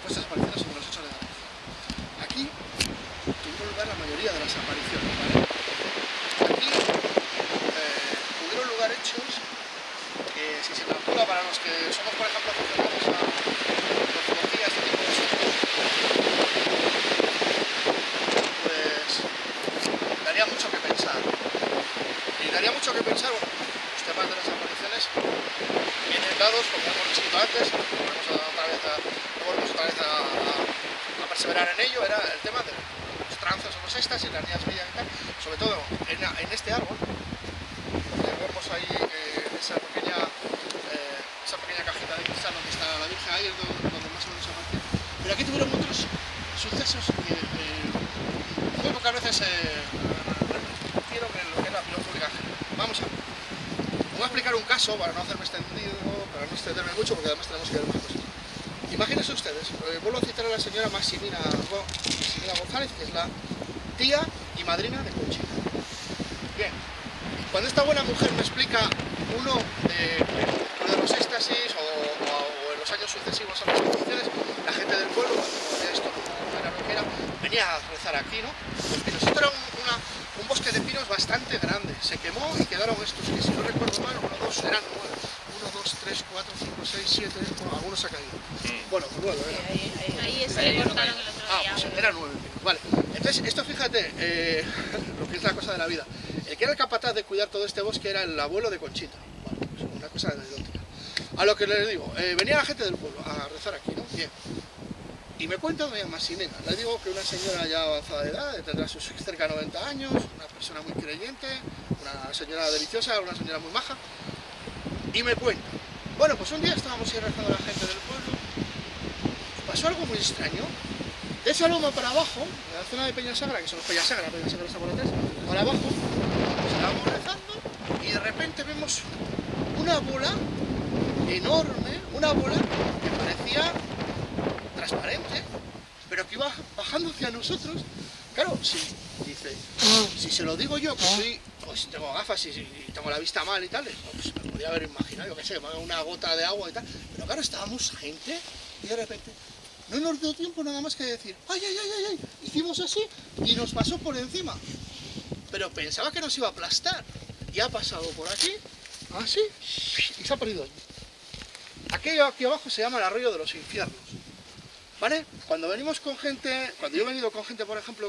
supuestas apariciones sobre los hechos de Galicia. Aquí tuvieron lugar la mayoría de las apariciones, ¿vale? Aquí tuvieron lugar hechos que, si se calcula para los que somos, por ejemplo, aficionados a ufología, este tipo de asuntos, pues daría mucho que pensar. Y daría mucho que pensar, bueno, los temas de las apariciones vienen dados, como hemos visto antes, volvemos otra vez a perseverar en ello, era el tema de los trances o los éxtasis, las niñas bellas y tal, sobre todo en este árbol, vemos ahí esa pequeña cajita de cristal donde está la Virgen, ahí es donde más o menos aparece. Pero aquí tuvieron otros sucesos que muy pocas veces repitieron en lo que es la opinión pública. Vamos a ver. Voy a explicar un caso para no hacerme extendido, para no extenderme mucho, porque además tenemos que ver más cosas. Imagínense ustedes, vuelvo a citar a la señora Maximina González, que es la tía y madrina de Conchita. Bien, cuando esta buena mujer me explica uno de los éxtasis o en los años sucesivos a las apariciones, la gente del pueblo, cuando esto no era lo que era, venía a rezar aquí, ¿no? Los pinos. Esto era un bosque de pinos bastante grande, se quemó y quedaron estos, que si no recuerdo mal, eran 3, 4, 5, 6, 7, bueno, algunos se ha caído. Bueno, 9 era. Ahí se le cortaron el otro día. Pues eran 9 pinos, vale. Entonces, esto fíjate, lo que es la cosa de la vida. El que era el capataz de cuidar todo este bosque era el abuelo de Conchita. Bueno, pues una cosa anecdótica. A lo que les digo, venía la gente del pueblo a rezar aquí, ¿no? Bien. Y me cuenta doña Maximina, le digo que una señora ya avanzada de edad, tendrá sus cerca de 90 años, una persona muy creyente, una señora deliciosa, una señora muy maja, y me cuenta, bueno, pues un día estábamos ahí rezando a la gente del pueblo, pasó algo muy extraño, de esa loma para abajo, en la zona de Peñasagra, que son los Peñasagra está por detrás, para abajo, pues estábamos rezando, y de repente vemos una bola enorme, una bola que parecía transparente, pero que iba bajando hacia nosotros. Claro, dice, si se lo digo yo, que soy, pues tengo gafas y tengo la vista mal y tal, pues me podía haber imaginado, yo qué sé, una gota de agua y tal, pero claro, estábamos gente y de repente no nos dio tiempo nada más que decir, ay, ay, ay, ay, ay, hicimos así y nos pasó por encima, pero pensaba que nos iba a aplastar y ha pasado por aquí, así, y se ha perdido. Aquello aquí abajo se llama el arroyo de los infiernos. ¿Vale? Cuando venimos con gente, cuando yo he venido con gente, por ejemplo,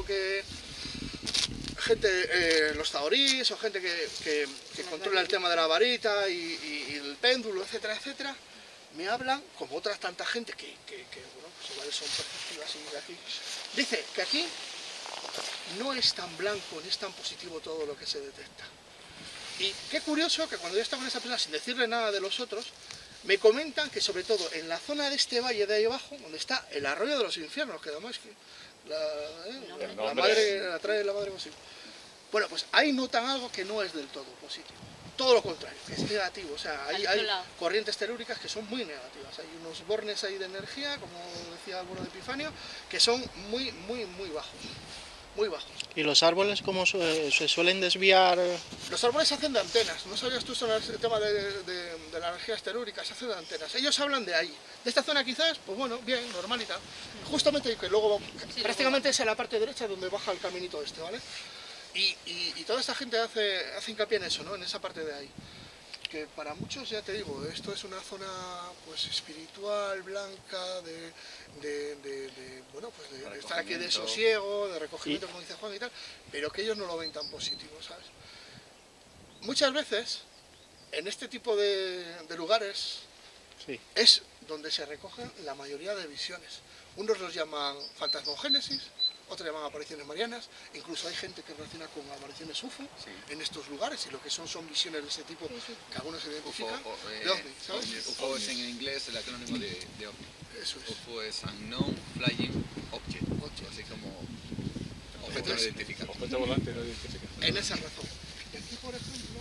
los taorís o gente que controla el tema de la varita y el péndulo, etcétera, etcétera, me hablan, como otras tanta gente que bueno, pues igual son perceptivas y de aquí, dice que aquí no es tan blanco ni es tan positivo todo lo que se detecta. Y qué curioso que cuando yo estaba con esa persona sin decirle nada de los otros, me comentan que sobre todo en la zona de este valle de ahí abajo, donde está el arroyo de los infiernos, que además que la madre la trae la madre consigo. Bueno, pues ahí notan algo que no es del todo positivo. Todo lo contrario, que es negativo. O sea, hay corrientes telúricas que son muy negativas. Hay unos bornes ahí de energía, como decía el bueno de Epifanio, que son muy, muy, muy bajos. Muy bajos. ¿Y los árboles cómo se suelen desviar? Los árboles se hacen de antenas, ¿no sabías tú sobre el tema de la energía telúrica? Se hacen de antenas. Ellos hablan de ahí. De esta zona quizás, pues bueno, bien, normal y tal. Justamente que luego, prácticamente es en la parte derecha donde baja el caminito este, ¿vale? Y toda esta gente hace hincapié en eso, ¿no? En esa parte de ahí. Que para muchos, ya te digo, esto es una zona pues espiritual, blanca, bueno, pues de estar aquí de sosiego, de recogimiento, como dice Juan y tal, pero que ellos no lo ven tan positivo, ¿sabes? Muchas veces, en este tipo de lugares, es donde se recogen la mayoría de visiones. Unos los llaman fantasmogénesis, otros llaman apariciones marianas, incluso hay gente que relaciona con apariciones UFO en estos lugares, y lo que son visiones de ese tipo que algunos identifican de OVNI, ¿sabes? UFO es en inglés el acrónimo de OVNI. Eso es. UFO es Unknown Flying Object, así como objeto no identificado. Objeto volante no identificado. En esa razón. Y aquí, por ejemplo,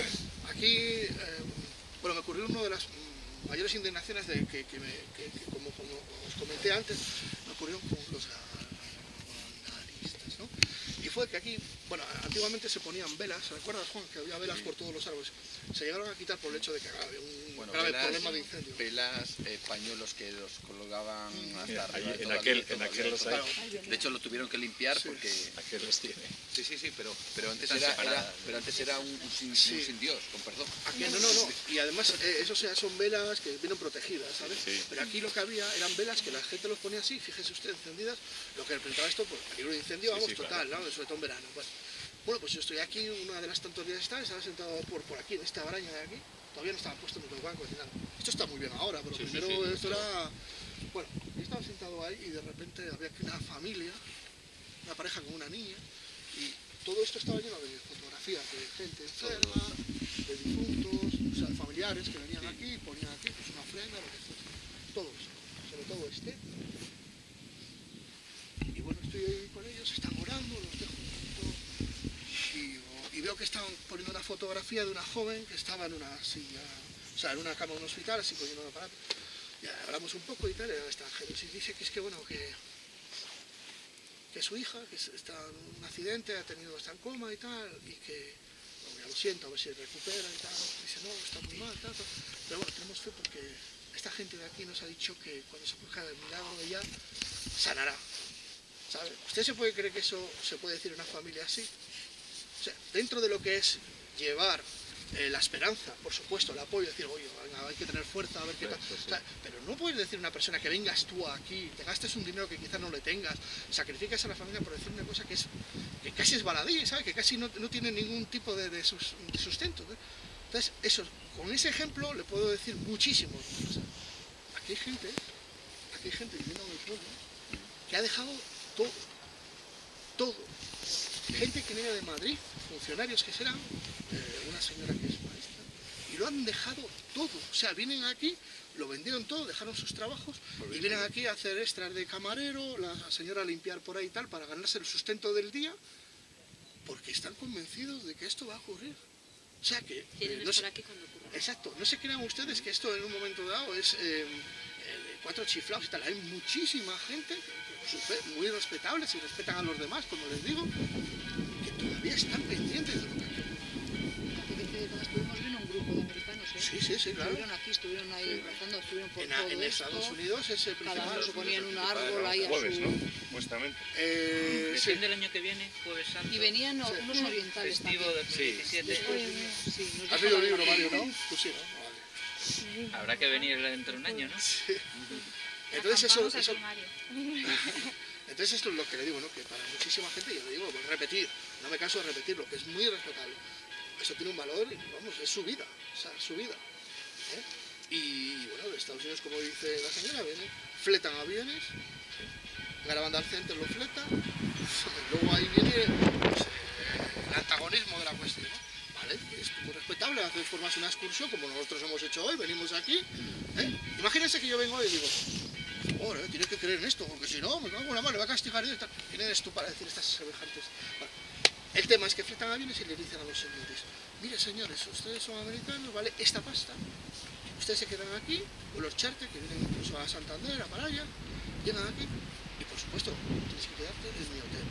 bueno, me ocurrió una de las mayores indignaciones de que como os comenté antes, me ocurrió con los analistas, ¿no? Y fue que aquí, bueno, antiguamente se ponían velas, ¿recuerdas, Juan? Que había velas por todos los árboles. Se llegaron a quitar por el hecho de que había un grave problema de incendio. Velas, pañuelos que los colgaban hasta arriba. En aquel los hay. De hecho, lo tuvieron que limpiar porque... Aquel los tiene. Sí, pero antes era un sin Dios, con perdón. Aquí, no. Y además, eso son velas que vienen protegidas, ¿sabes? Sí. Pero aquí lo que había eran velas que la gente los ponía así, fíjese usted, encendidas. Lo que representaba esto, pues, peligro de incendio, vamos, total, claro. ¿no? Sobre todo en verano. Bueno, pues yo estoy aquí, una de las tantos días estaba sentado por aquí, en esta araña de aquí. Todavía no estaba puesto en los bancos ni nada. Esto está muy bien ahora, pero primero esto era... Bueno, yo estaba sentado ahí y de repente había aquí una familia, una pareja con una niña, y todo esto estaba lleno de fotografías de gente enferma, de difuntos, o sea, familiares que venían aquí, ponían aquí pues una ofrenda, lo que fuese. Todo eso, sobre todo este. Y bueno, estoy ahí con ellos, están orando, los dejo un poquito, y veo que están poniendo una fotografía de una joven que estaba en una silla, o sea, en una cama de un hospital, así poniendo un aparato. Ya hablamos un poco y tal, eran extranjeros, y dice que es que, bueno, que su hija, que está en un accidente, ha tenido, está en coma y tal, y que, bueno, ya lo siento, a ver si recupera y tal. Dice, no, está muy mal, tal. Pero bueno, tenemos fe porque esta gente de aquí nos ha dicho que cuando se produzca el milagro de ella, sanará. ¿Sabe? ¿Usted se puede creer que eso se puede decir en una familia así? O sea, dentro de lo que es llevar la esperanza, por supuesto, el apoyo, decir, oye, venga, hay que tener fuerza, a ver qué tal. O sea, pero no puedes decir a una persona que vengas tú aquí, te gastes un dinero que quizás no le tengas, sacrificas a la familia por decir una cosa que casi es baladí, ¿sabes? Que casi no tiene ningún tipo de sustento, ¿no? Entonces, eso, con ese ejemplo le puedo decir muchísimo. O sea, aquí hay gente viviendo en el pueblo que ha dejado todo. Gente que viene de Madrid, funcionarios que serán, una señora que es maestra, y lo han dejado todo. O sea, vienen aquí, lo vendieron todo, dejaron sus trabajos y vienen aquí a hacer extras de camarero, la señora a limpiar por ahí y tal, para ganarse el sustento del día, porque están convencidos de que esto va a ocurrir. O sea que... no sé, aquí cuando ocurra. Exacto, no se crean ustedes que esto en un momento dado es... cuatro chiflados y tal, hay muchísima gente, su fe, muy respetables y respetan a los demás, como les digo, que todavía están pendientes de lo que hay. Cuando estuvimos vino un grupo de americanos, ¿eh? Sí, claro. Estuvieron aquí, estuvieron ahí rezando, estuvieron por todo En Estados esto. Unidos es el Cada principal. uno se ponía en un árbol ahí a Jueves, su... ¿no? Supuestamente. Recién del año que viene, Jueves Santo. Y venían unos orientales Festivo también. 2017. Después, sí, nos ¿Has dijo leído el la libro, Mario, imagen. no? Tú sí, ¿no? Vale. Habrá que venir dentro de un año, ¿no? Sí. Entonces Acampamos eso, aquí, Mario. entonces esto es lo que le digo, ¿no? Que para muchísima gente, yo le digo, pues repetir, no me canso de repetirlo, que es muy respetable. Eso tiene un valor y vamos, es su vida, o sea, su vida. Y bueno, de Estados Unidos, como dice la señora, vienen, fletan aviones, Garabandal Center lo fleta, luego ahí viene pues, el antagonismo de la cuestión, ¿no? Vale, es muy respetable, hacer formas una excursión como nosotros hemos hecho hoy, venimos aquí. Imagínense que yo vengo hoy y digo, ahora tienes que creer en esto, porque si no, me cago en la mano, me va a castigar Dios. ¿Quién eres tú para decir estas semejantes? Bueno, el tema es que fletan aviones y le dicen a los señores, mire señores, ustedes son americanos, ¿vale? Esta pasta, ustedes se quedan aquí, o los charters que vienen incluso a Santander, a Malaya, llegan aquí, y por supuesto, tienes que quedarte en mi hotel.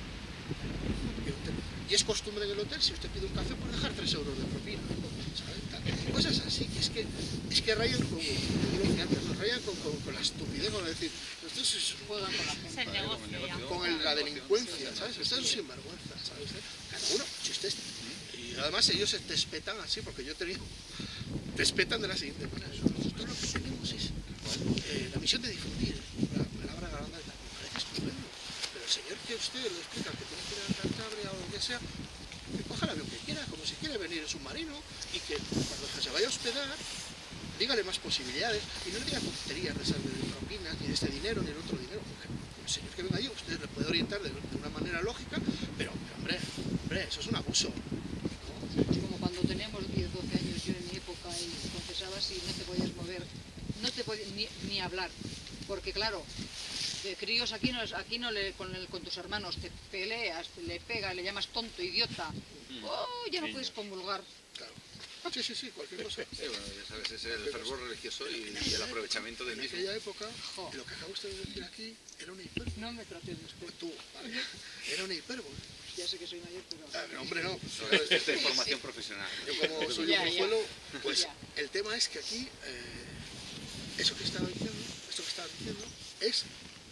Y es costumbre en el hotel, si usted pide un café, por dejar 3 euros de propina, ¿sabes? Cosas así, que es que rayan con la estupidez, con decir, ustedes se juegan con la Es gente, el negocio ya. con la delincuencia, ¿sabes? Ustedes son sinvergüenza, ¿sabes? Cada uno, si usted... Y además ellos se despetan así, porque yo he tenido... Despetan de la siguiente manera. Nosotros lo que tenemos es la misión de difundir la palabra Garabandal, me parece estupendo. Pero el señor que usted le explica que tiene que ir a Cantabria o lo que sea, que coja el avión que quiera, como si quiere venir en submarino, y que cuando se vaya a hospedar, dígale más posibilidades, y no le diga tonterías de esas de propinas, ni de este dinero, ni del otro dinero, porque el señor que venga allí, usted le puede orientar de una manera lógica, pero hombre, eso es un abuso. Es como cuando teníamos 10, 12 años, yo en mi época, y confesabas y no te podías mover, no te podías ni hablar, porque claro, de críos aquí no con tus hermanos te peleas, le pegas, le llamas tonto, idiota, ya no puedes comulgar. Claro. Sí, cualquier cosa. Sí, bueno, ya sabes, es el fervor religioso y el aprovechamiento del En mismo. aquella época, lo que acaba usted de decir aquí era una hipérbole. No me trates de usted, Tú, vale, era una hipérbole. ya sé que soy mayor, pero... Hombre, no. Esta es formación profesional. Yo como soy Ya, un ya. consuelo, pues Ya. el tema es que aquí, esto que estaba diciendo, es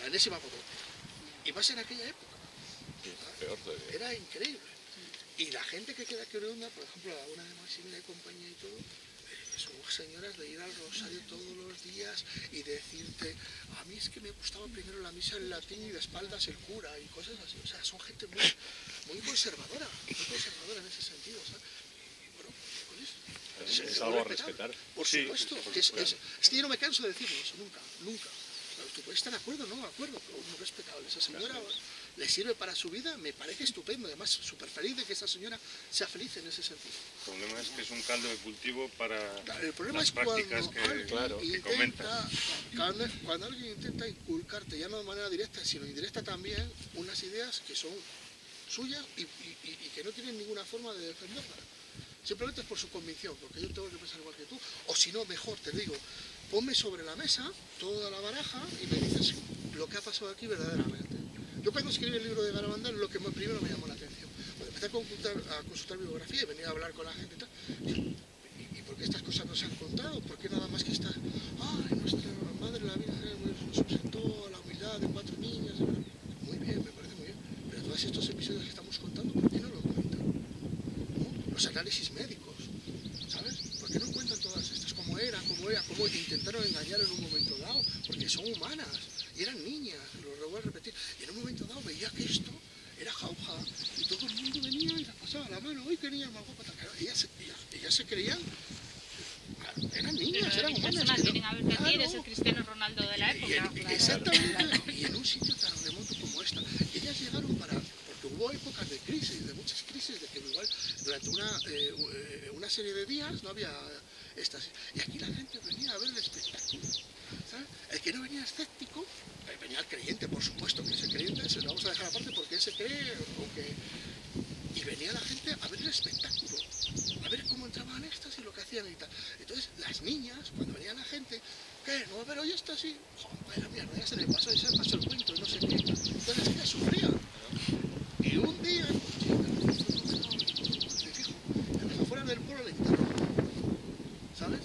enésima potencia. Y más en aquella época. Peor todavía. Era increíble. Y la gente que queda oriunda, por ejemplo, la una de Maximiliano y compañía y todo, son señoras de ir al rosario todos los días y decirte, a mí es que me gustaba primero la misa en latín y de espaldas el cura y cosas así. O sea, son gente muy conservadora en ese sentido, ¿sabes? Y bueno, pues Es algo a respetar. Por Sí, supuesto. claro. Es que yo no me canso de decirlo eso, nunca. Tú puedes estar de acuerdo, no de acuerdo, pero muy respetable. Esa señora le sirve para su vida, me parece estupendo. Además, súper feliz de que esa señora sea feliz en ese sentido. El problema es que es un caldo de cultivo para El problema las es cuando prácticas que comentas. cuando alguien intenta inculcarte, ya no de manera directa, sino indirecta también, unas ideas que son suyas y que no tienen ninguna forma de defenderlas. Simplemente es por su convicción, porque yo tengo que pensar igual que tú. O si no, mejor, te digo, ponme sobre la mesa toda la baraja y me dices lo que ha pasado aquí verdaderamente. Yo cuando escribí el libro de Garabandal, lo que primero me llamó la atención. Cuando empecé a consultar bibliografía y venía a hablar con la gente y tal, ¿y por qué estas cosas no se han contado? ¿Por qué nada más que está, ay, nuestra madre la Virgen nos presentó a la humildad de 4 niñas? Muy bien, me parece muy bien. Pero todos estos episodios que estamos contando, ¿por qué no lo cuentan? ¿No? Los análisis médicos, ¿sabes? ¿Por qué no cuentan todas estas? ¿Cómo intentaron engañar en un momento dado? Porque son humanas y eran niñas, lo voy a repetir. Y en un momento dado veía que esto era jauja y todo el mundo venía y las pasaba la mano. ¡Ay, qué niña más guapa! Claro, ellas se creían, eran niñas, eran humanas. Vienen a ver que aquí eres el Cristiano Ronaldo de la época. Exactamente, y en un sitio tan remoto como esta. Ellas llegaron porque hubo épocas de crisis, de muchas crisis, de que igual durante una serie de días no había estas. Y aquí la gente venía a ver el espectáculo, ¿sabes? El que no venía escéptico, venía el creyente, por supuesto, que ese creyente se lo vamos a dejar aparte porque ese cree, y venía la gente a ver el espectáculo, a ver cómo entraban estas y lo que hacían y tal. Entonces, las niñas, cuando venía la gente, ¿qué? ¿No va a ver hoy esto así? Joder, mierda, ya se le pasó el cuento, no sé qué. Entonces, ellas sufrían. Y un día, me fijo, afuera del pueblo le enterró, ¿sabes?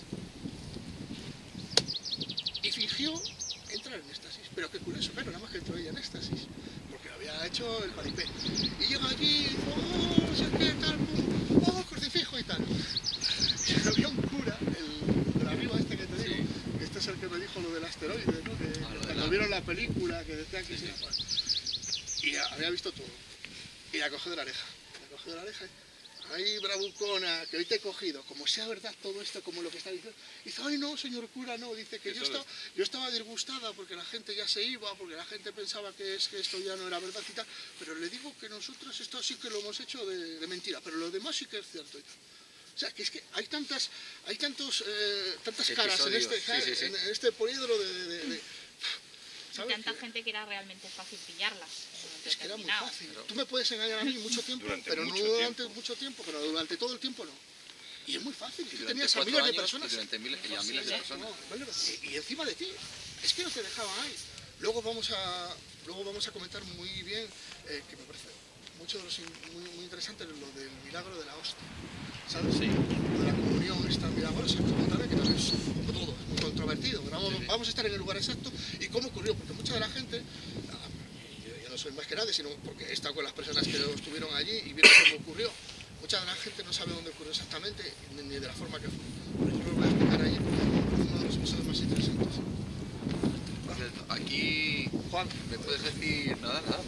Y fingió entrar en éxtasis. Pero qué curioso, claro, nada más que entró ella en éxtasis, porque había hecho el paripé. Y llega allí y dijo, oh, no sé qué, tal, crucifijo y tal. Y había un cura, el del amigo este que te digo, que este es el que me dijo lo del asteroide, ¿no? Que cuando vieron la película, que decían que sí. Y había visto todo. Y la cogió de la oreja. Ay, bravucona, que hoy te he cogido, como sea verdad todo esto, como lo que está diciendo. Dice, ay no, señor cura, no, dice que yo estaba disgustada porque la gente ya se iba, porque la gente pensaba que esto ya no era verdad y tal, pero le digo que nosotros esto sí que lo hemos hecho de mentira, pero lo demás sí que es cierto. O sea, que es que hay tantas caras en este poliedro de y tanta gente que era realmente fácil pillarlas. Es que era muy fácil. Tú me puedes engañar a mí mucho tiempo, pero no durante mucho tiempo, pero durante todo el tiempo no. Y es muy fácil. Tú tenías a miles de personas. Durante miles de personas. Y encima de ti. Es que no te dejaban ahí. Luego vamos a comentar muy bien, que me parece muy interesante, lo del milagro de la hostia. ¿Sabes? Sí. Lo de la comunión está milagrosa, que también es como todo, es muy controvertido. Pero vamos a estar en el lugar exacto y cómo ocurrió, porque mucha de la gente, yo no soy más que nadie, sino porque he estado con las personas que estuvieron allí y vieron cómo ocurrió. Mucha de la gente no sabe dónde ocurrió exactamente ni de la forma que fue. Pero yo lo voy a explicar allí porque es uno de los episodios más interesantes. Aquí, Juan, ¿me puedes decir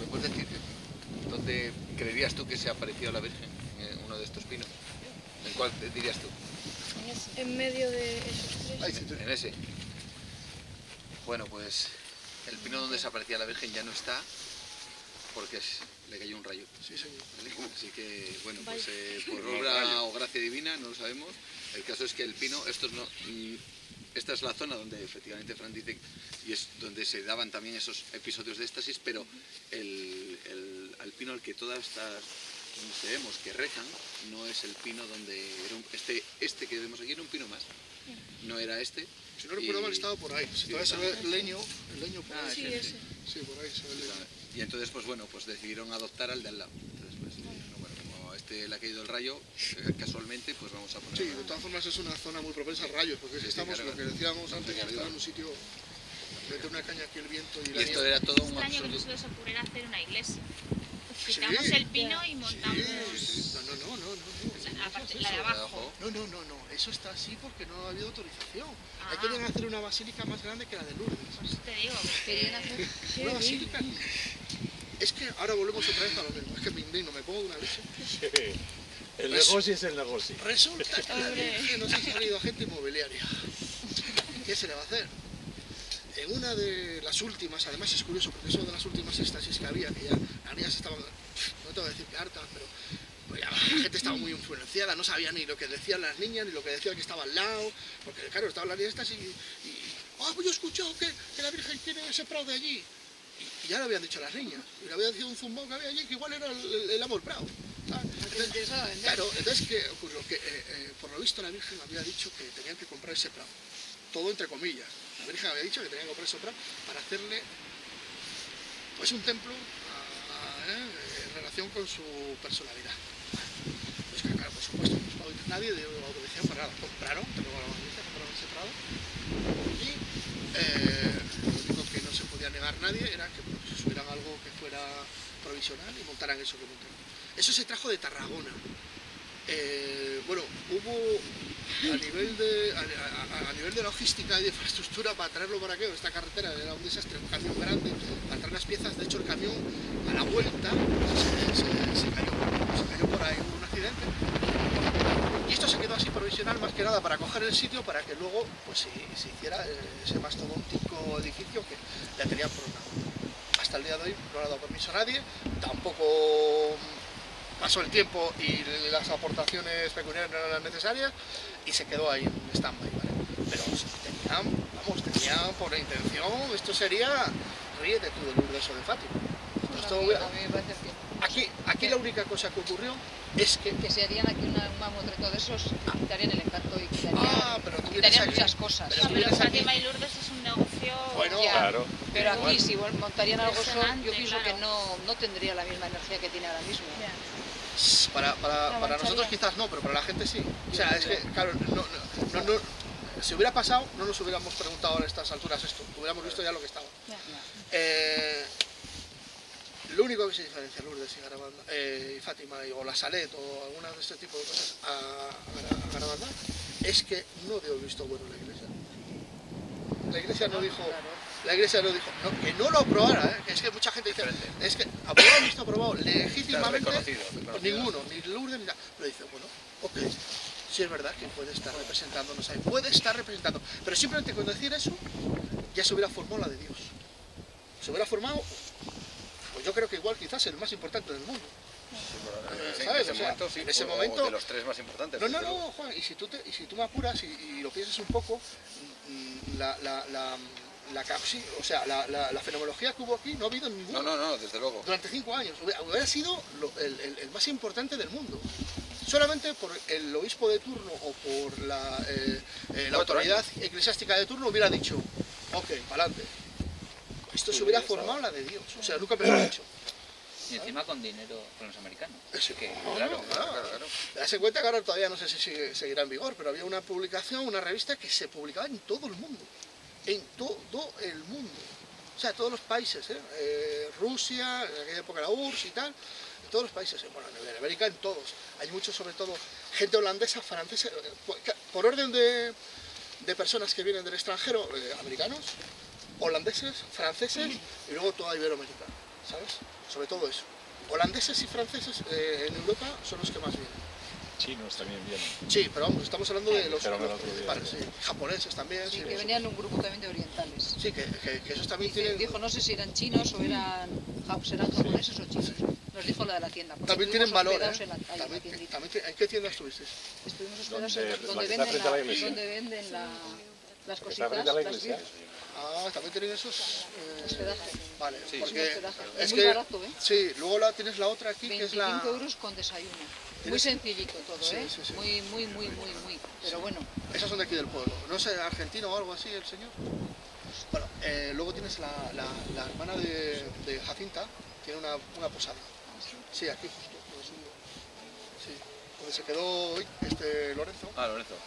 dónde creerías tú que se apareció la Virgen en uno de estos pinos? ¿En cuál dirías tú? En medio de esos tres. En ese. Bueno, pues el pino donde se aparecía la Virgen ya no está porque le cayó un rayo. Sí, señor. ¿Vale? Así que, bueno, pues por obra o gracia divina, no lo sabemos. El caso es que el pino, esta es la zona donde efectivamente Fran dice, y es donde se daban también esos episodios de éxtasis, pero al pino al que todas estas vemos que rezan, no es el pino donde era este que vemos aquí era un pino más, no era este. Si no recuerdo mal, estaba por ahí. Si todavía se ve el leño por ahí. Sí, ese. Sí, por ahí se ve el leño. Y entonces, pues bueno, pues decidieron adoptar al de al lado. Entonces, pues, bueno, como a este le ha caído el rayo, casualmente, pues vamos a poner... Sí, de todas formas es una zona muy propensa a rayos, porque estamos, claro, lo que decíamos antes, que estamos en un sitio Mete una caña aquí el viento y Y la esto nieve. era todo un Extraño que no absoluto. se les ocurriera hacer una iglesia. Sí, Quitamos el pino y sí, montamos sí. No. la parte, la de abajo. No, eso está así porque no ha habido autorización. Ah. Ahí querían hacer una basílica más grande que la de Lourdes. Por eso te digo. Querían hacer... Una basílica. Es que ahora volvemos otra vez a lo mismo. Es que me indigno, me pongo de una leche. Sí. El negocio es el negocio. Resulta que la Virgen nos ha salido agente inmobiliaria. ¿Qué se le va a hacer? En una de las últimas, además es curioso porque son de las últimas éxtasis que había, que ya las niñas estaban, no te voy a decir que hartas, pero pues ya, la gente estaba muy influenciada, no sabía ni lo que decían las niñas, ni lo que decía el que estaba al lado, porque claro, estaban las niñas estas y pues yo he escuchado que la Virgen quiere ese prado de allí. Y ya lo habían dicho las niñas, y le habían dicho un zumbao que había allí, que igual era el amor prado. Entonces, claro, entonces ¿qué ocurrió? Que por lo visto la Virgen había dicho que tenían que comprar ese prado, todo entre comillas. La Virgen había dicho que tenían que comprar ese prado para hacerle pues un templo en relación con su personalidad. Pues que, claro, por supuesto, nadie dio autorización para nada. Compraron ese prado y lo único que no se podía negar nadie era que pues, subieran algo que fuera provisional y montaran eso que montaron. Eso se trajo de Tarragona. Bueno, hubo a nivel de logística y de infraestructura para traerlo para aquí, esta carretera era un desastre, un camión grande para traer las piezas. De hecho el camión a la vuelta se cayó por ahí, hubo un accidente y esto se quedó así provisional más que nada para coger el sitio para que luego pues se hiciera ese mastodóntico edificio que ya tenían programado. Hasta el día de hoy no le ha dado permiso a nadie, tampoco pasó el tiempo y las aportaciones pecuniarias no eran las necesarias y se quedó ahí en stand-by, ¿vale? Pero tenían por intención, esto sería ríete tú de Lourdes o de Fátima. A mí me parece que... Aquí la única cosa que ocurrió es que... Que se harían aquí un mamotreto de esos, quitarían el encanto y pero tú quitarían aquí, muchas cosas. Pero Fátima y Lourdes es un negocio... Bueno, Ya, claro. pero aquí si montarían algo solo, yo Impresionante, pienso que claro. no tendría la misma energía que tiene ahora mismo. para nosotros quizás no, pero para la gente sí. O sea, es que, claro, si hubiera pasado, no nos hubiéramos preguntado a estas alturas esto, hubiéramos visto ya lo que estaba. Lo único que se diferencia Lourdes y Fátima o la Salet o alguna de este tipo de cosas a Garabandal es que no dio el visto bueno en la iglesia. La iglesia no dijo, que no lo aprobara, que es que mucha gente dice, es que aprobado no está aprobado legítimamente, ninguno, ni Lourdes ni nada, pero dice, bueno, ok, sí es verdad que puede estar representándonos ahí, pero simplemente con decir eso ya se hubiera formado la de Dios, se hubiera formado, pues yo creo que igual quizás el más importante del mundo. ¿Sabes? En ese momento, de los tres más importantes. No, Juan, y si tú me apuras y lo piensas un poco, la fenomenología que hubo aquí no ha habido ninguna. No, desde luego. Durante 5 años. Hubiera sido el más importante del mundo. Solamente por el obispo de turno o por la autoridad eclesiástica de turno hubiera dicho, ok, para adelante. Esto se hubiera formado la de Dios. O sea, nunca me lo he dicho. Y encima con dinero con los americanos. Claro. Te das en cuenta que ahora todavía no sé si seguirá en vigor, pero había una publicación, una revista que se publicaba en todo el mundo. En todo el mundo. O sea, todos los países, Rusia, en aquella época la URSS y tal, en todos los países, bueno, en América en todos. Hay muchos, sobre todo, gente holandesa, francesa, por orden de personas que vienen del extranjero, americanos, holandeses, franceses y luego toda Iberoamérica, ¿sabes? Sobre todo eso. Holandeses y franceses en Europa son los que más vienen. Chinos también vienen. Sí, pero vamos, estamos hablando de los principales, sí. Japoneses también. Sí, que venían un grupo también de orientales. Sí, que esos también tienen... Dijo, no sé si eran chinos o serán japoneses o chinos. Nos dijo lo de la tienda. También tienen valor, ¿En qué tienda estuviste? Estuvimos hospedados donde venden las cositas, las vías. También tienen esos hospedaje. Vale, Sí, porque es muy barato, ¿eh? Sí, luego tienes la otra aquí que es la... 25 euros con desayuno. Muy sencillito todo, ¿eh? Sí. Muy. Pero bueno. Esas son de aquí del pueblo. ¿No es argentino o algo así el señor? Bueno, luego tienes la hermana de Jacinta, tiene una posada. Sí, aquí justo. Sí, donde se quedó hoy Lorenzo. Lorenzo.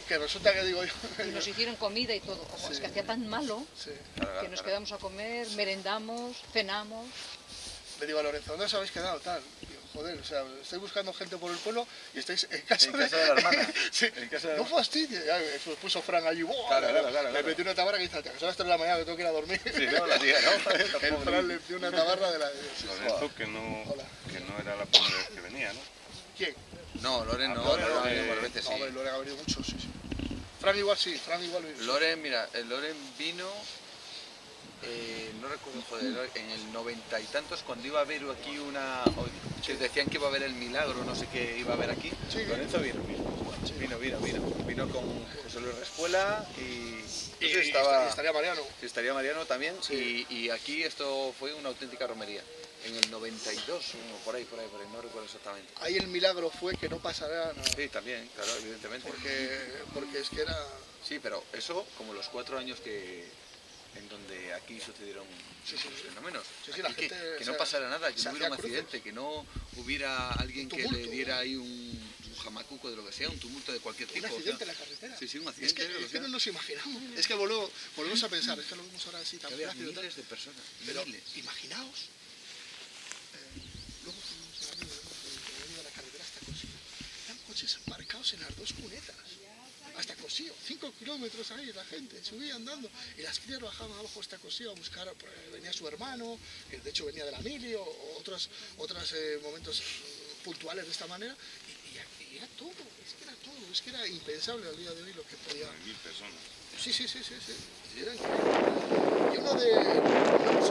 que resulta que digo yo... Y nos hicieron comida y todo, como es que hacía tan malo, que nos quedamos a comer, merendamos, cenamos. Le digo a Lorenzo, ¿dónde os habéis quedado? Tal. Digo, joder, o sea, estoy buscando gente por el pueblo y estáis en casa de la hermana. Sí, En casa de no fastidies. Ya, se puso Fran allí, le metió una tabarra que dice, que son las 3 de la mañana que tengo que ir a dormir. Sí, no, la tía, ¿no? El Fran le metió una tabarra de la... Lorenzo, que no era la primera vez que venía, ¿no? ¿Quién? No, Loren no, Loren, Loren ha venido varias veces, sí. No, Loren ha venido mucho, sí, sí. Fran igual sí, Fran igual vino. Loren, mira, el Loren vino, no recuerdo, joder, en el 90 y tantos, cuando iba a haber aquí una... que decían que iba a haber el milagro, no sé qué iba a haber aquí. Sí. Lorenzo vino con José Luis Respuela y estaría Mariano. Sí, estaría Mariano también, Sí. y aquí esto fue una auténtica romería. En el 92, por ahí, no recuerdo exactamente. Ahí el milagro fue que no pasara nada. Sí, también, claro, evidentemente. Porque es que era... Sí, pero eso como los 4 años en donde aquí sucedieron los fenómenos. Sí, Aquí la gente, que no pasara nada, que se no hubiera un hacía accidente, que no hubiera alguien que tumulto. le diera ahí un jamacuco de lo que sea, un tumulto de cualquier tipo. Un accidente en la carretera. Sí, un Es accidente. que no nos imaginamos. Es que volvemos a pensar, es que lo vemos ahora así tan Había plácido y tal. miles de personas, Pero miles. imaginaos, luego fuimos a venir a la carretera hasta Cosío. Eran coches aparcados en las 2 cunetas. Hasta Cosío, 5 kilómetros ahí, la gente subía andando. Y las crías bajaban abajo hasta Cosío a buscar, venía su hermano, que de hecho venía de la mili, o otros momentos puntuales de esta manera. Y era todo, es que era impensable al día de hoy lo que podía... 1000 personas. Sí. Era increíble. Y uno de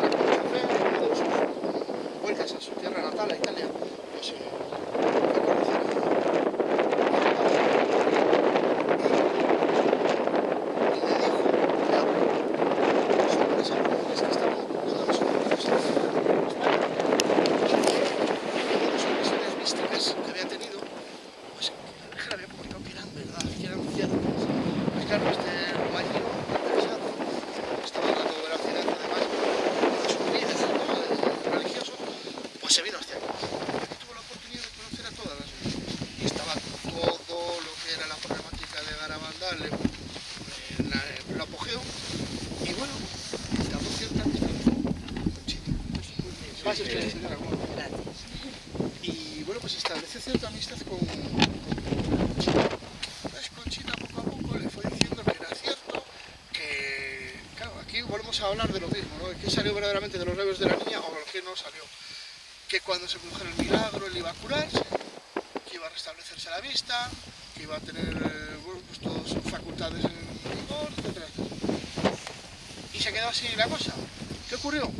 sus vueltas a su tierra natal, a Italia, pues fue conocido. Y le dijo, sobre esa es que estaban ocurriendo los fenómenos en España. Y una de sus visiones místicas que había tenido, pues que la Virgen había comunicado que eran verdad, que eran ciertas. Pues claro, mañino interesado, estaba hablando de la accidente además de sus vidas, ¿no? Religioso, pues se vino hacia aquí. Aquí tuvo la oportunidad de conocer a todas las religiones. Y estaba todo lo que era la problemática de Garabandal en el apogeo. Y bueno, damos cierta amistad con Chile. Pase usted, señora. Y bueno, pues estableció cierta amistad con Chile. Entonces Conchita poco a poco le fue diciendo que era cierto, que claro, aquí volvemos a hablar de lo mismo, ¿no? ¿Qué salió verdaderamente de los labios de la niña o lo que no salió? Que cuando se produjera el milagro él iba a curarse, que iba a restablecerse la vista, que iba a tener bueno, pues todas sus facultades en vigor, etcétera, etcétera. Y se quedó así la cosa. ¿Qué ocurrió?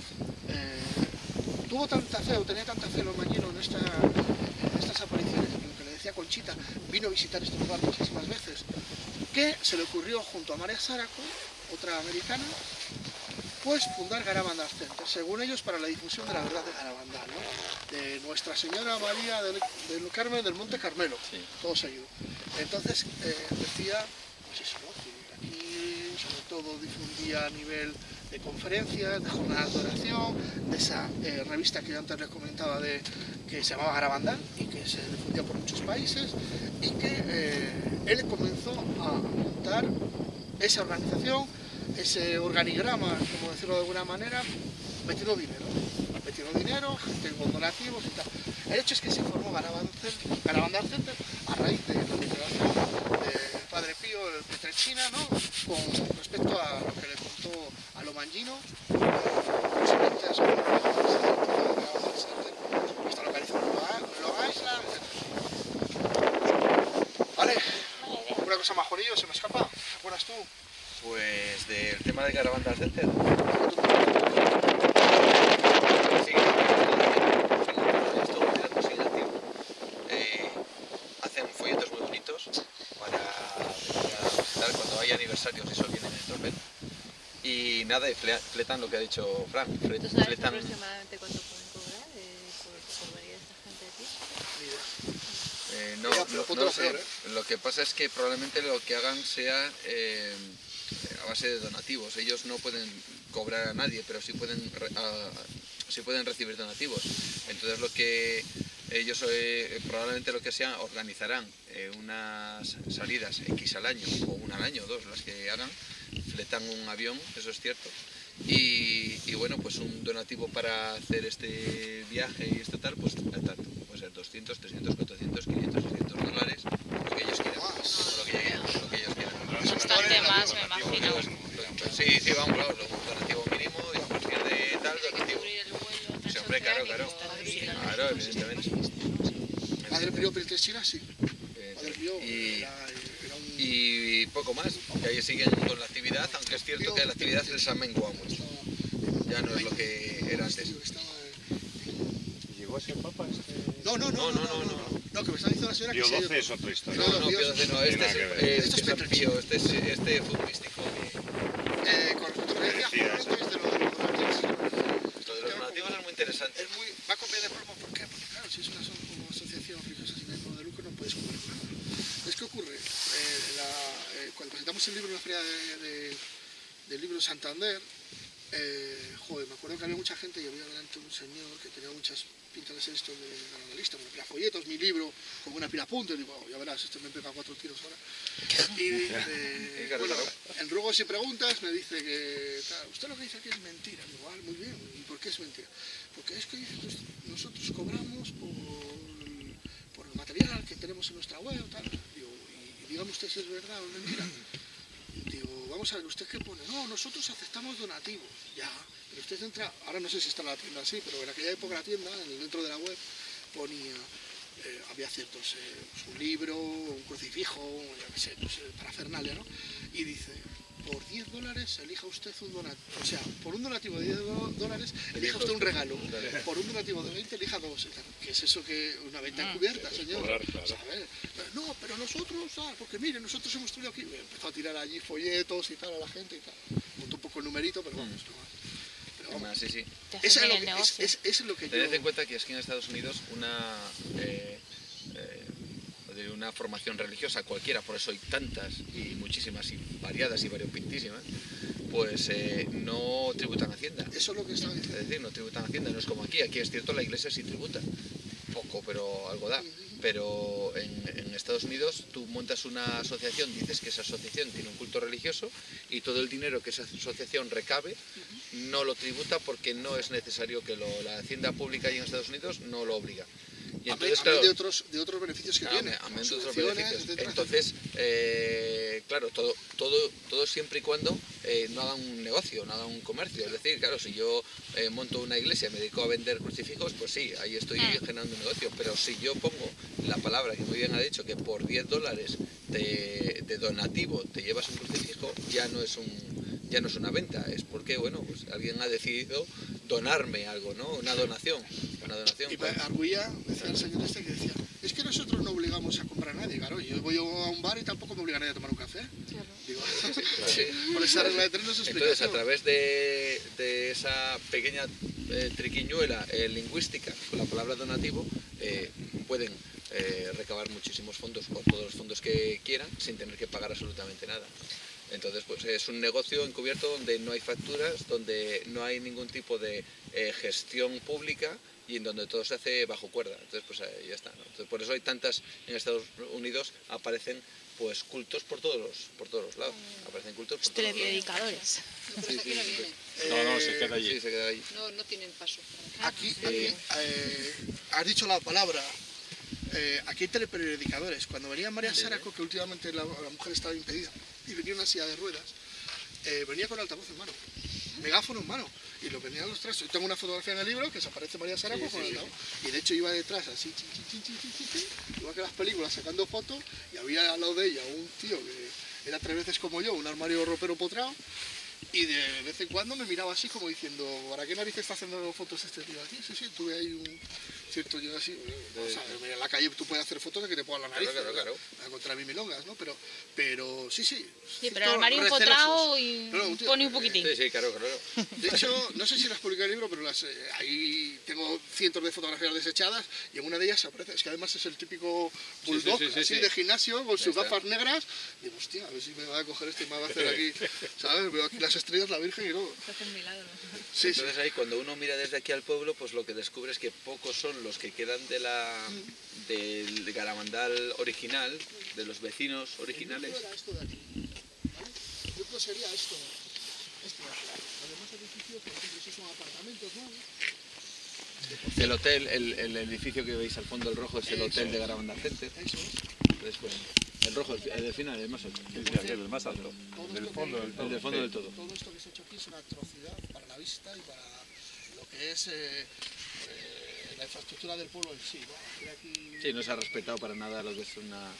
Tenía tanta fe los mañinos en estas apariciones, lo que le decía Conchita, vino a visitar este lugar muchísimas veces, que se le ocurrió junto a María Zaraco, otra americana, pues fundar Garabandal Center, según ellos para la difusión de la verdad de Garabandal, ¿no? De Nuestra Señora María del Carmen del Monte Carmelo, todo seguido. Entonces decía, pues eso, ¿no? Que aquí sobre todo difundía a nivel de conferencias, de jornadas de oración, de esa revista que yo antes les comentaba que se llamaba Garabandal y que se difundía por muchos países, y que él comenzó a montar esa organización, ese organigrama, como decirlo de alguna manera, metiendo dinero, gente con donativos y tal. El hecho es que se formó Garabandal Center a raíz de la declaración del Padre Pío, el Pietrelcina, ¿no? Con respecto a lo que le contó a Lomangino, los siguientes está localizado en Long Island, etc. Vale, una cosa más, Juanillo, se me escapa. ¿Te acuerdas tú? Pues del tema de Garabandal Center. Hacen folletos muy bonitos para visitar cuando hay aniversarios, eso vienen en el tropel. Y nada, y fletan lo que ha dicho Fran. ¿Tú sabes Fletan... aproximadamente cuánto pueden cobrar por venir esta gente aquí? No sé. Lo que pasa es que probablemente lo que hagan sea a base de donativos. Ellos no pueden cobrar a nadie, pero sí pueden recibir donativos. Entonces lo que ellos probablemente lo que sea, organizarán unas salidas X al año, o una al año, o dos, las que hagan, fletan un avión, eso es cierto. Y bueno, pues un donativo para hacer este viaje y este tal, pues tanto, puede ser 200, 300, 400, 500, 600 dólares, lo que ellos quieran, lo que ellos quieran. Bastante más, me imagino. Sí, vamos, claro, un donativo mínimo y a partir de tal donativo. Sí, hombre, claro, evidentemente. Padre Pío Peltesina, sí. Padre Pío era un... Y poco más, que ahí siguen con la actividad, aunque es cierto que la actividad les ha menguado mucho. Ya no es lo que era antes. ¿Llegó a ser papa este? No, que me está diciendo la señora Pío que XII es otra historia. No, Pío XII no, este es San Pío, este futbolístico. Con respecto a lo que decía Juan López de lo de los donativos. Lo de los donativos es muy interesante. Va a copiar de plomo, ¿por qué? Porque claro, si es una asociación religiosa sin ánimo de lucro no puedes cobrar nada. Es que ocurre, cuando presentamos el libro en la feria del libro Santander, me acuerdo que había mucha gente y había delante un señor que tenía muchas pintas de ser esto de analista, me pila folletos, mi libro, con una pila a punto, y digo, ya verás, este me pega 4 tiros ahora. Y bueno, en ruegos y preguntas me dice que, usted lo que dice aquí es mentira. Digo, muy bien, ¿y por qué es mentira? Porque es que dice que nosotros cobramos por el material que tenemos en nuestra web, tal. Digo, y dígame usted si es verdad o es mentira. Digo, vamos a ver, ¿usted qué pone? No, nosotros aceptamos donativos. Ya, pero usted entra, ahora no sé si está la tienda así, pero en aquella época la tienda, dentro de la web, ponía, había ciertos, un libro, un crucifijo, yo qué sé, parafernalia, ¿no? Y dice, por $10 elija usted un donativo, o sea, por un donativo de $10 elija usted un regalo, por un donativo de 20 elija 2, ¿qué es eso que una venta encubierta, señor? ¿Sabes? No, pero nosotros, porque mire, nosotros hemos traído aquí, empezó a tirar allí folletos y tal a la gente y tal, montó un poco el numerito, pero vamos, no. Pero vamos, sí. Eso es lo que Tened en cuenta que aquí en Estados Unidos una formación religiosa cualquiera, por eso hay tantas y muchísimas y variadas y variopintísimas, pues no tributan Hacienda. Eso es lo que estaba diciendo. Es decir, no tributan Hacienda, no es como aquí es cierto, la Iglesia sí tributa, poco, pero algo da. Pero en Estados Unidos tú montas una asociación, dices que esa asociación tiene un culto religioso y todo el dinero que esa asociación recabe no lo tributa porque no es necesario que la Hacienda pública ahí en Estados Unidos no lo obliga. Y entonces, claro, de otros beneficios que tiene. Entonces, claro, todo siempre y cuando no hagan un negocio, no hagan un comercio. Es decir, claro, si yo monto una iglesia y me dedico a vender crucifijos, pues sí, ahí estoy generando un negocio. Pero si yo pongo la palabra que muy bien ha dicho, que por $10 de donativo te llevas un crucifijo, ya no es una venta, es porque, bueno, pues alguien ha decidido donarme algo, ¿no? Una donación. Y Arguilla, decía el señor este que decía, es que nosotros no obligamos a comprar a nadie, claro, yo voy a un bar y tampoco me obliga a nadie a tomar un café. Claro. Digo, por esa regla de 3 no se explica. Entonces, a través de esa pequeña triquiñuela lingüística, con la palabra donativo, pueden recabar muchísimos fondos, o todos los fondos que quieran, sin tener que pagar absolutamente nada. Entonces, pues es un negocio encubierto donde no hay facturas, donde no hay ningún tipo de gestión pública y en donde todo se hace bajo cuerda. Entonces, pues ya está, ¿no? Entonces, por eso hay tantas, en Estados Unidos aparecen pues cultos por todos los lados. Aparecen cultos por todos los lados. Predicadores. No, se queda allí. Sí, se queda allí. No tienen paso. Aquí has dicho la palabra. Aquí hay telepredicadores. Cuando venía María Sáraco, que últimamente la mujer estaba impedida, y venía una silla de ruedas, venía con altavoz en mano, megáfono en mano, y lo venían los tras. Yo tengo una fotografía en el libro que se aparece María Sáraco con altavoz, y de hecho iba detrás así, igual que las películas, sacando fotos, y había al lado de ella un tío que era 3 veces como yo, un armario ropero potrado, y de vez en cuando me miraba así como diciendo, ¿para qué narices está haciendo fotos este tío aquí? Sí, tuve ahí un cierto yo así, o sea, en la calle tú puedes hacer fotos de que te pongan la nariz, claro. Contra mí milongas, ¿no? Pero sí. Sí, pero el armario empotrado y pone un poquitín. Sí, claro. De hecho, no sé si las publiqué en el libro, pero ahí tengo cientos de fotografías desechadas y en una de ellas aparece, es que además es el típico bulldog, así de gimnasio, con sus gafas negras. Digo, hostia, a ver si me va a coger este y me va a hacer aquí, ¿sabes? Veo aquí las estrellas la Virgen y todo. Esto es un milagro. Sí, sí. Entonces ahí cuando uno mira desde aquí al pueblo, pues lo que descubre es que pocos son los que quedan del Garabandal original, de los vecinos originales. Yo creo era esto de aquí, ¿vale? Yo creo que sería esto de aquí. Además edificios, por ejemplo, si son apartamentos, ¿no? El hotel, el edificio que veis al fondo, el rojo, es el hotel de Garabandal Center. Eso es. Entonces, bueno, el rojo, el del final, el más alto. El más alto. Del fondo del todo. El del fondo del todo. Todo esto que se ha hecho aquí es una atrocidad para la vista y para lo que es la infraestructura del pueblo en sí, ¿no? Aquí... Sí, no se ha respetado para nada lo que es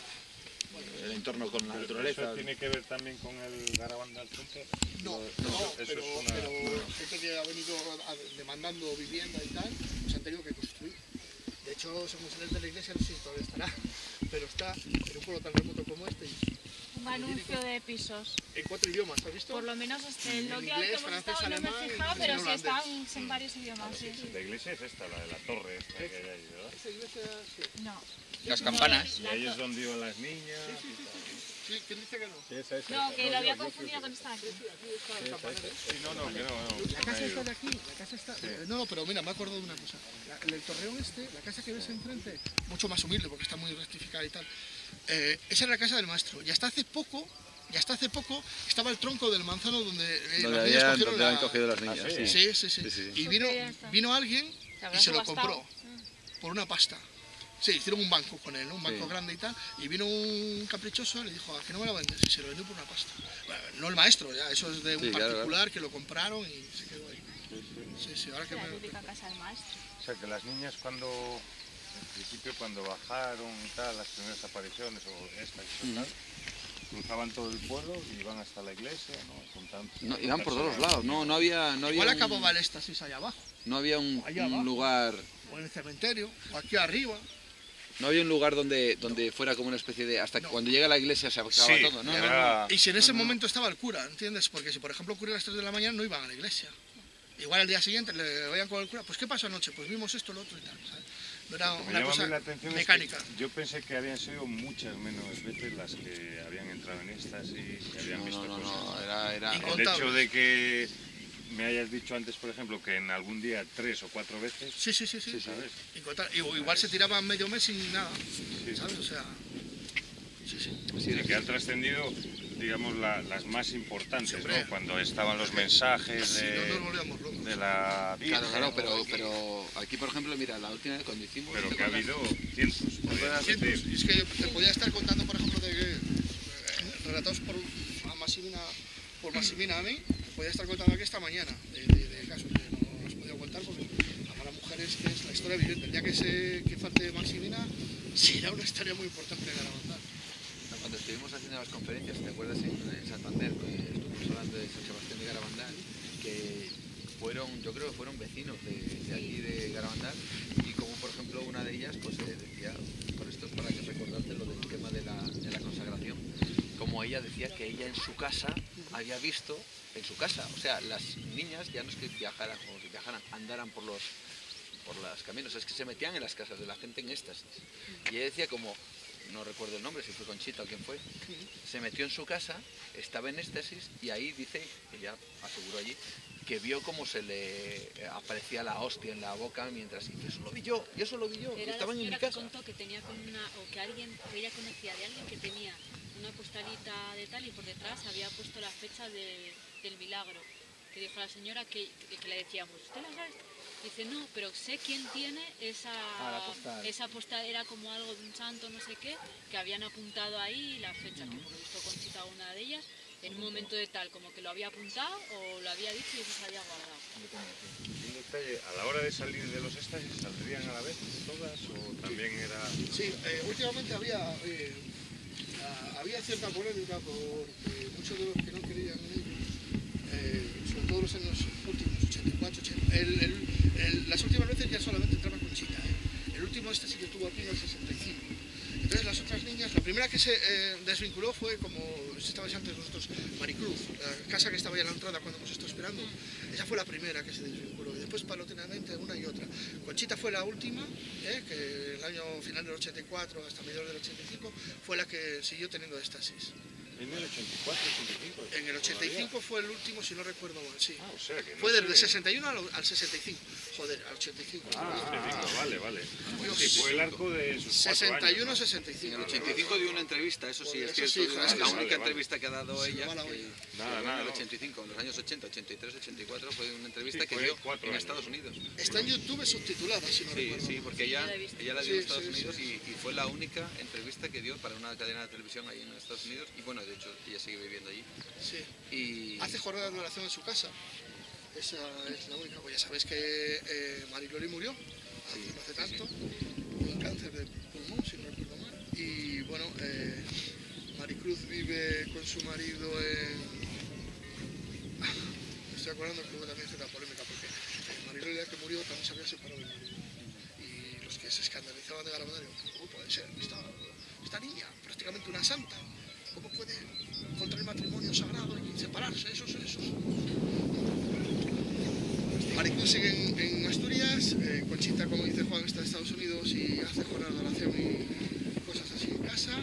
el entorno con la naturaleza. ¿Eso tiene que ver también con el Garabandal Center? No, pero gente que ha venido demandando vivienda y tal, se han tenido que construir. De hecho, según se de la iglesia, no sé si todavía estará, pero está en un pueblo tan remoto como este. Un anuncio de pisos. En 4 idiomas, ¿has visto? Por lo menos el local inglés, que hemos francés, estado no me he alemán, fijado, pero sí holandés. están en varios idiomas. Sí. La iglesia es esta, la de la torre esta que hay ahí, ¿verdad? Esa iglesia, sí. No. Las campanas. Y ahí es donde iban las niñas. Sí, ¿quién dice que no? Sí, esa. No, que lo había confundido con esta aquí. Aquí está el campanario. Sí, no, que no. La casa está de aquí, la casa está... No, pero mira, me acuerdo de una cosa. El torreón este, la casa que ves enfrente, mucho más humilde porque está muy rectificada y tal, esa era la casa del maestro. Y hasta hace poco estaba el tronco del manzano donde las niñas cogieron cogido las niñas. Sí. Y vino alguien y se lo compró por una pasta. Sí, hicieron un banco con él, ¿no? Un banco grande y tal, y vino un caprichoso y le dijo, ¿a qué no me la vendes? Y se lo vendió por una pasta. Bueno, no el maestro, ya, eso es de un particular que lo compraron y se quedó ahí. Sí, ahora que La típica casa del maestro. O sea, que las niñas en principio cuando bajaron y tal, las primeras apariciones, o esta y tal, cruzaban todo el pueblo y iban hasta la iglesia, ¿no? No, iban por todos lados, no había... Igual acababa el éxtasis allá abajo. No había un lugar... O en el cementerio, o aquí arriba. No había un lugar donde fuera como una especie de... Hasta que cuando llega la iglesia se acaba todo, ¿no? Y si en ese momento estaba el cura, ¿entiendes? Porque si por ejemplo ocurrió a las 3 de la mañana no iban a la iglesia. Igual al día siguiente le vayan con el cura, pues ¿qué pasó anoche? Pues vimos esto, lo otro y tal, ¿sabes? No era una cosa mecánica. Yo pensé que habían sido muchas menos veces las que habían entrado en estas y habían visto cosas. No, era... El hecho de que me hayas dicho antes, por ejemplo, que en algún día 3 o 4 veces... Sí. ¿Sabes? Igual se tiraban medio mes sin nada, ¿sabes? O sea... Sí, que han trascendido, digamos, las más importantes, ¿no? Cuando estaban los mensajes de la Virgen. Claro, pero aquí, por ejemplo, mira, la última vez cuando hicimos... Pero que ha habido cientos. Y es que yo te podía estar contando, por ejemplo, relatados por Massimina a mí, podía estar contando aquí esta mañana, de casos que no os podía contar porque para mujeres que es la historia viviente. El día que falte Massimina, será una historia muy importante de Garabandal. Cuando estuvimos haciendo las conferencias, ¿te acuerdas en Santander? Estuvimos hablando de San Sebastián de Garabandal, que yo creo que fueron vecinos de allí de Garabandal, y como por ejemplo una de ellas pues decía, por esto es para que recordarte lo del tema de la consagración, como ella decía que ella en su casa había visto, o sea, las niñas ya no es que viajaran, como si viajaran, andaran por los caminos, es que se metían en las casas de la gente en éxtasis. Y ella decía como, no recuerdo el nombre, si fue Conchita o quién fue, se metió en su casa, estaba en éxtasis y ahí dice, ella aseguró allí, que vio cómo se le aparecía la hostia en la boca mientras dice, eso lo vi yo, estaban en mi casa. Que contó que tenía con que ella conocía de alguien que tenía una postalita de tal y por detrás había puesto la fecha del milagro. Que dijo la señora que le decíamos, ¿usted la sabe? Dice, no, pero sé quién tiene esa postal, era como algo de un santo, no sé qué, que habían apuntado ahí la fecha, que por lo visto Conchita, una de ellas, en un momento de tal, como que lo había apuntado o lo había dicho y eso se había guardado. Un detalle, a la hora de salir de los éxtasis, ¿saldrían a la vez todas o también era...? Sí, últimamente había cierta polémica porque muchos de los que no creían en ello, sobre todo los años últimos, 84, 80, las últimas veces ya solamente entraba Conchita, el último sí que tuvo aquí en el 65. Entonces las otras niñas, la primera que se desvinculó fue, como estabais antes vosotros, Maricruz, la casa que estaba ya en la entrada cuando hemos estado esperando, esa fue la primera que se desvinculó, y después paulatinamente una y otra. Conchita fue la última, que el año final del 84 hasta mediados del 85 fue la que siguió teniendo éxtasis. En el 84, 85. En el 85 fue el último, si no recuerdo mal, sí. O sea que no fue del sé. 61 al 65. Joder, al 85. Vale. Sí, fue el arco de sus 61 años, 65. En el 85 dio una entrevista, eso sí, es Eso cierto. sí, Es la vale. única entrevista que ha dado ella. va la que olla. en el 85, en los años 80, 83, 84, fue una entrevista Sí, que fue dio 4 en años. Estados Unidos. Está en YouTube subtitulada, si no Sí, recuerdo sí, mal. porque ella la dio Sí, en Estados sí, Unidos sí. y fue la única entrevista que dio para una cadena de televisión ahí en Estados Unidos. Y bueno, de hecho, ella sigue viviendo allí. Sí. Y Hace jornadas de oración en su casa. Esa es la única. Pues ya sabéis que Mariloli murió no hace tanto, de un cáncer de pulmón, si no recuerdo mal. Y bueno, Maricruz vive con su marido en... Me estoy acordando que hubo también cierta polémica, porque Mariloli, la que murió, también se había separado del marido. Y los que se escandalizaban de Garabandal, ¿cómo puede ser? Esta niña, prácticamente una santa, ¿cómo puede contraer matrimonio sagrado y separarse? Esos. Maricruz sigue en Asturias, Conchita, como dice Juan, está en Estados Unidos y hace jornadas de oración y cosas así en casa.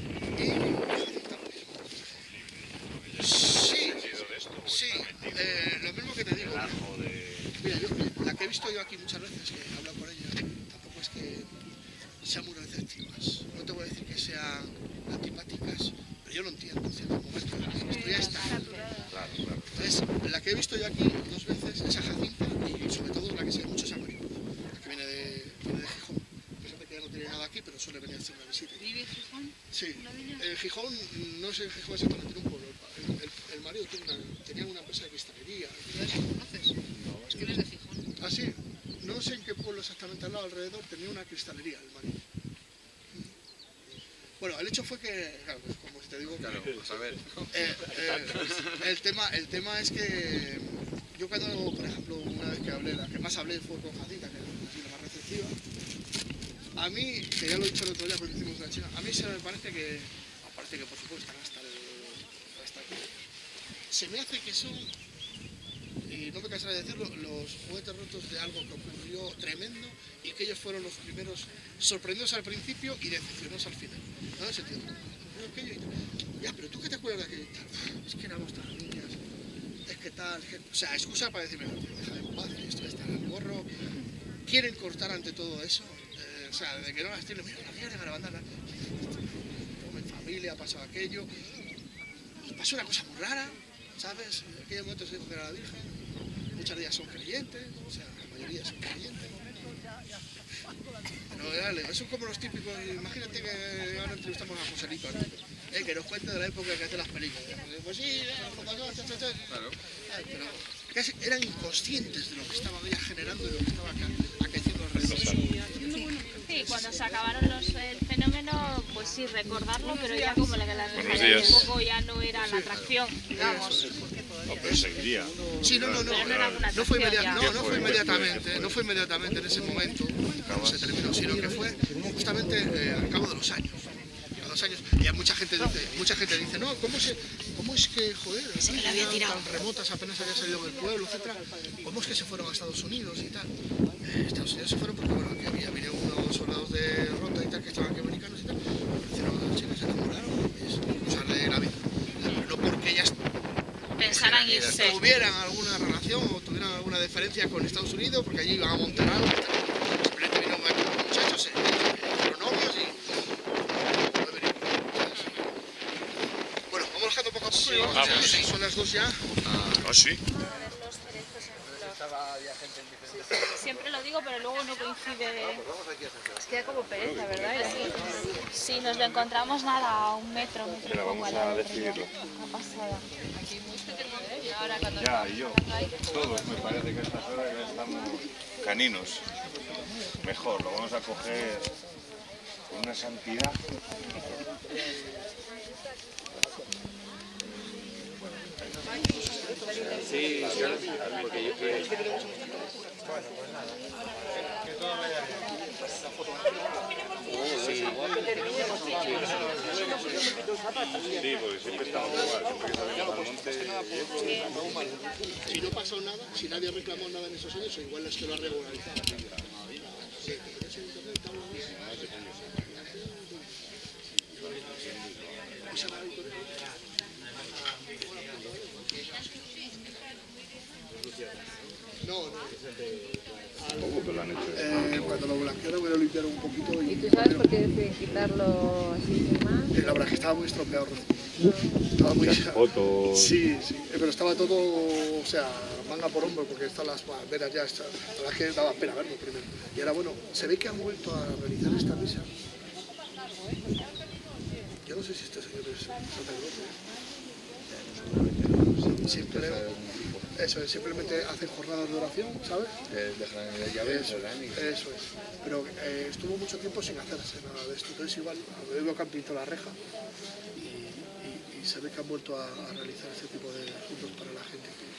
Sí, lo mismo que te digo. Mira, la que he visto yo aquí muchas veces, que he hablado con ella, tampoco es que sean muy receptivas. No te voy a decir que sean antipáticas, pero yo lo entiendo en ciertos momentos. Esto ya está. Entonces, la que he visto yo aquí 2 veces es a Jacinta y sobre todo la que sé mucho es a Maricruz, la que viene de Gijón. Fíjate que ya no tiene nada aquí, pero suele venir a hacer una visita. ¿Vive en Gijón? Sí, en Gijón, no sé en Gijón exactamente, en un pueblo. El marido tenía una empresa de cristalería. ¿Conoces? Es que eres de Gijón. Ah, sí, no sé en qué pueblo exactamente al lado, alrededor, tenía una cristalería el marido. Bueno, el hecho fue que, claro, pues como te digo, claro, pues a ver. el tema es que yo cuando, por ejemplo, una vez que hablé, la que más hablé fue con Jacinta, que es la más receptiva. A mí, que ya lo he dicho el otro día cuando hicimos la China, a mí se me parece que, aparte que por supuesto están hasta aquí, se me hace que son, y no me cansaré de decirlo, los juguetes rotos de algo que ocurrió tremendo y que ellos fueron los primeros sorprendidos al principio y decepcionados al final. ¿No? ¿Se entiende? Ya, pero tú qué te acuerdas de aquello y tal. Es que éramos tan niñas, es que tal, o sea, excusa para decirme, déjame en paz, esto está en el gorro. Quieren cortar ante todo eso, o sea, de que no las tienen, mira, la mía de Garabandal, en familia ha pasado aquello, y pasó una cosa muy rara, ¿sabes? En aquel momento se dijo que era la Virgen, muchas de ellas son creyentes, o sea, la mayoría son creyentes. Pero dale, son como los típicos, imagínate que ahora entrevistamos a Joselito, que nos cuente de la época que hace las películas. Pues sí, claro. Pero casi eran inconscientes de lo que estaba ya generando y de lo que estaba acaeciendo alrededor. Sí, cuando se acabaron el fenómeno, pues sí, recordarlo, pero ya como la referencia un poco ya no era la atracción, digamos. No, pero seguiría. Sí, no fue inmediatamente en ese momento, cuando se terminó, sino que fue justamente al cabo de los años. Y mucha gente dice, no, ¿cómo es que, joder, tan remotas apenas había salido del pueblo, etcétera? ¿Cómo es que se fueron a Estados Unidos y tal? Estados Unidos se fueron porque, bueno, aquí había venido unos soldados de Rota y tal, que estaban aquí americanos y tal, aparecieron a las chicas, se enamoraron, y usarle la vida. Pero no porque ellas pensaran irse. Tuvieran alguna relación o tuvieran alguna deferencia con Estados Unidos, porque allí iban a montar algo, simplemente vinieron aquí muchachos, fueron novios y... Bueno, vamos dejando poco a poco, sí, vamos. Son las 2 ya. Ah, sí. Siempre lo digo, pero luego no coincide. Es que da como pereza, ¿verdad? Sí, nos lo encontramos nada, a un metro. Mira, vamos a decidirlo. Una pasada. Ya, y yo. Todos me parece que a estas horas ya estamos caninos. Mejor, lo vamos a coger con una santidad. Sí, porque yo creo que... Sí, porque siempre estamos igual, siempre que salimos al monte... Si no pasó nada, si nadie reclamó nada en esos años, o igual es que lo ha regularizado. Sí, Cuando lo blanquearon me lo limpiaron un poquito. ¿Y tú sabes por qué deciden quitarlo así sin más? La verdad es que estaba muy estropeado. Estaba muy... Fotos... Sí, pero estaba todo, o sea, manga por hombro, porque están las banderas ya, la verdad es que daba pena verlo primero. Y ahora bueno, se ve que han vuelto a realizar esta misa. Yo no sé si este señor es sacerdote. Simplemente hacen jornadas de oración, ¿sabes? Eso es. Pero estuvo mucho tiempo sin hacerse nada de esto. Entonces igual, veo que han pintado la reja y se ve que han vuelto a realizar este tipo de asuntos para la gente que...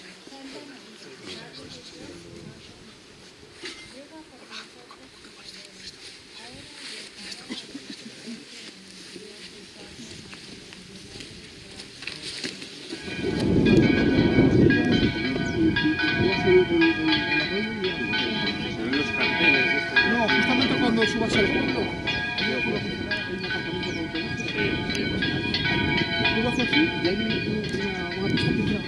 No, justamente cuando subas al pueblo. Tú vas así y hay una pista que entra.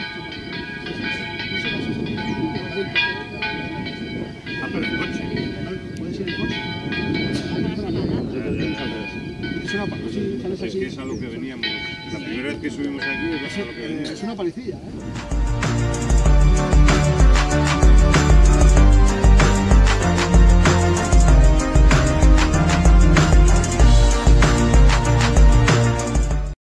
Ah, pero el coche. Puede ser el coche. Es que es a lo que veníamos. La primera vez que subimos aquí es a lo que veníamos. Es una palicilla, ¿eh?